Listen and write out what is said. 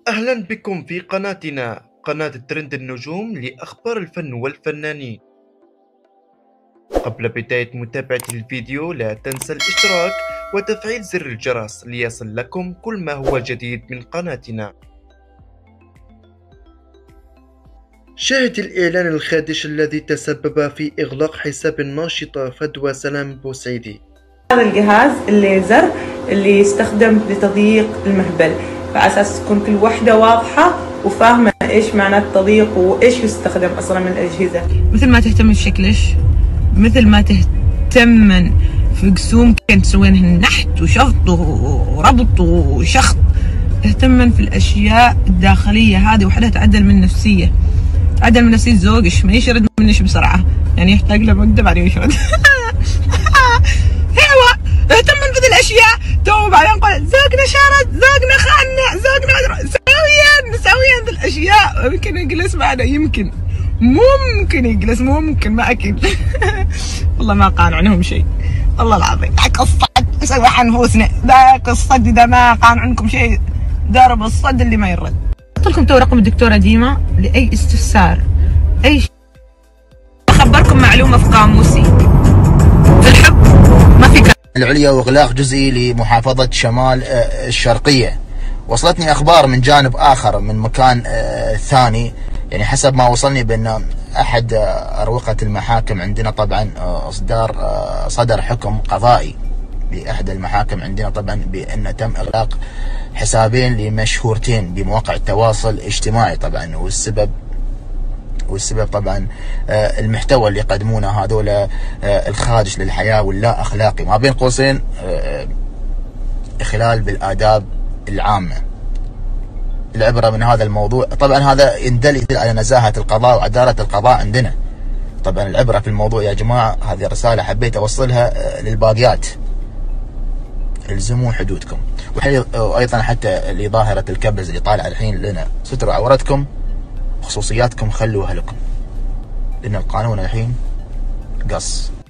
أهلا بكم في قناتنا قناة ترند النجوم لأخبار الفن والفنانين. قبل بداية متابعة الفيديو لا تنسى الاشتراك وتفعيل زر الجرس ليصل لكم كل ما هو جديد من قناتنا. شاهد الإعلان الخادش الذي تسبب في إغلاق حساب الناشطة فدوى سلام بوسعيدي. هذا الجهاز الليزر اللي يستخدم لتضييق المهبل، على اساس تكون كل وحده واضحه وفاهمه ايش معنى التضييق وايش يستخدم اصلا من الاجهزه. مثل ما تهتم بشكلش، مثل ما تهتم في قسوم كان تسوينهن نحت وشفط وربط وشخط، تهتم في الاشياء الداخليه هذه وحدها تعدل من نفسيه، تعدل من نفسيه زوجش، ما يشرد منش بسرعه، يعني يحتاج له مده بعدين يشرد. اهتم بذي الاشياء تو بعدين قول زوجنا شرد، زوجنا خاننا، زوجنا سويا ذي الاشياء. يمكن يجلس معنا، ممكن يجلس، ممكن ما اكيد. والله ما قانعنهم شيء، والله العظيم ذاك الصد نسوي حنفوسنا، ذاك الصد اذا ما قانعنكم شيء ضرب الصد اللي ما يرد. احط لكم تو رقم الدكتوره ديما لاي استفسار، اي شيء. اخبركم معلومه في قاموسي، في الحب ما في العليا واغلاق جزئي لمحافظة شمال الشرقية. وصلتني اخبار من جانب اخر من مكان ثاني، يعني حسب ما وصلني بان احد اروقة المحاكم عندنا طبعا صدر حكم قضائي باحدى المحاكم عندنا طبعا بان تم اغلاق حسابين لمشهورتين بمواقع التواصل الاجتماعي طبعا، والسبب طبعا المحتوى اللي يقدمونه هذول الخادش للحياة واللا أخلاقي، ما بين قوسين إخلال بالآداب العامة. العبرة من هذا الموضوع طبعا هذا يدل على نزاهة القضاء وعدالة القضاء عندنا. طبعا العبرة في الموضوع يا جماعة، هذه رسالة حبيت أوصلها للباقيات، الزموا حدودكم. وأيضا حتى لظاهرة الكبز اللي طالع الحين لنا، ستروا عورتكم، خصوصياتكم خلوها لكم، لأن القانون الحين قص.